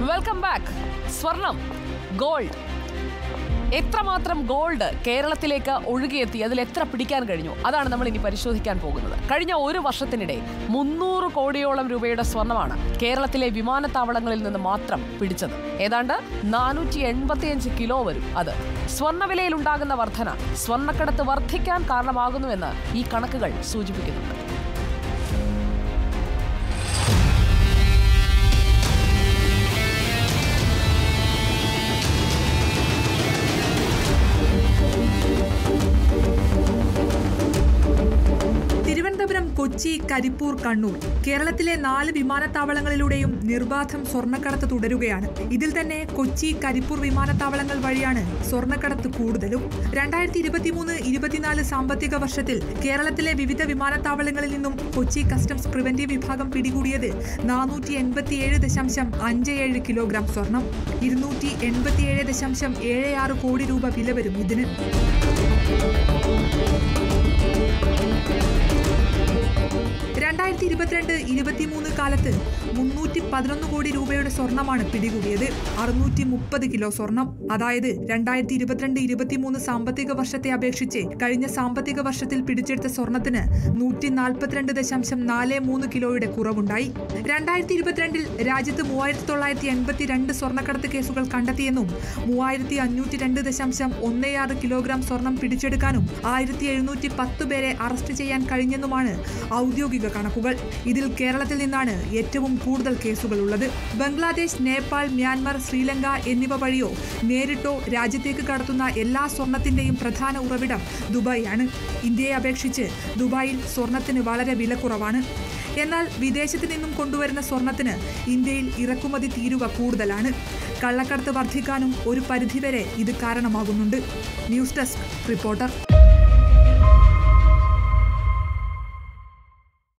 Welcome back. സ്വർണം, gold, എത്രമാത്രം gold കേരളത്തിലേക്ക് ഒഴുകിയെത്തി, അതിൽ എത്ര പിടിക്കാൻ കഴിഞ്ഞു, അതാണ് നമ്മൾ ഇനി പരിശോധിക്കാൻ പോകുന്നത്. കഴിഞ്ഞ ഒരു വർഷത്തിനിടെ 300 കോടിയോളം രൂപയുടെ സ്വർണമാണ് കേരളത്തിലെ വിമാനത്താവളങ്ങളിൽ നിന്ന് മാത്രം പിടിച്ചത്. ഏതാണ്ട് 485 കിലോ വരും. അത് സ്വർണ്ണവിലയിൽ ഉണ്ടാകുന്ന വർധന സ്വർണ്ണക്കടത്ത് വർദ്ധിക്കാൻ കാരണമാകുന്നുവെന്ന് ഈ കണക്കുകൾ സൂചിപ്പിക്കുന്നുണ്ട്. തിരുവനന്തപുരം, കൊച്ചി, കരിപ്പൂർ, കണ്ണൂർ കേരളത്തിലെ 4 വിമാനത്താവളങ്ങളിലൂടെയും നിർബാധം സ്വർണ്ണക്കടത്ത് തുടരുകയാണ്. ഇതിൽ തന്നെ കൊച്ചി, കരിപ്പൂർ വിമാനത്താവളങ്ങൾ വഴിയാണ് സ്വർണ്ണക്കടത്ത് കൂടുതലും. 2023-24 സാമ്പത്തിക വർഷത്തിൽ കേരളത്തിലെ വിവിധ വിമാനത്താവളങ്ങളിൽ നിന്നും കൊച്ചി കസ്റ്റംസ് പ്രിവന്റീവ് വിഭാഗം പിടികൂടിയത് 487.57 കിലോഗ്രാം സ്വർണം. 287.76 കോടി രൂപ വില വരും ഇതിന്. 2022-23 കാലത്ത് 311 കോടി രൂപയുടെ സ്വർണമാണ് പിടികൂടിയത്. 630 കിലോ സ്വർണം. അതായത് 2022-23 സാമ്പത്തിക വർഷത്തെ അപേക്ഷിച്ച് കഴിഞ്ഞ സാമ്പത്തിക വർഷത്തിൽ പിടിച്ചെടുത്ത സ്വർണത്തിന് 142.43 കിലോയുടെ കുറവുണ്ടായി. 2022 രാജ്യത്ത് 3982 സ്വർണ്ണക്കടത്ത് കേസുകൾ കണ്ടെത്തിയെന്നും 3502.16 കിലോഗ്രാം സ്വർണം പിടിച്ചെടുക്കാനും 1710 പേരെ അറസ്റ്റ് ചെയ്യാൻ കഴിഞ്ഞെന്നുമാണ് ഔദ്യോഗിക കണക്കുകൾ. ഇതിൽ കേരളത്തിൽ നിന്നാണ് ഏറ്റവും കൂടുതൽ കേസുകൾ ഉള്ളത്. ബംഗ്ലാദേശ്, നേപ്പാൾ, മ്യാൻമർ, ശ്രീലങ്ക എന്നിവ വഴിയോ നേരിട്ടോ രാജ്യത്തേക്ക് കടത്തുന്ന എല്ലാ സ്വർണത്തിന്റെയും പ്രധാന ഉറവിടം ദുബായിയാണ്. ഇന്ത്യയെ അപേക്ഷിച്ച് ദുബായിൽ സ്വർണത്തിന് വളരെ വില കുറവാണ്. എന്നാൽ വിദേശത്ത് നിന്നും കൊണ്ടുവരുന്ന സ്വർണത്തിന് ഇന്ത്യയിൽ ഇറക്കുമതി തീരുവ കൂടുതലാണ്. കള്ളക്കടത്ത് വർദ്ധിക്കാനും ഒരു പരിധിവരെ ഇത് കാരണമാകുന്നുണ്ട്. News desk reporter.